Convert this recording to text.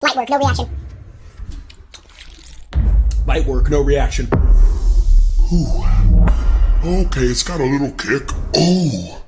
Light work, no reaction. Light work, no reaction. Ooh. Okay, it's got a little kick. Oh.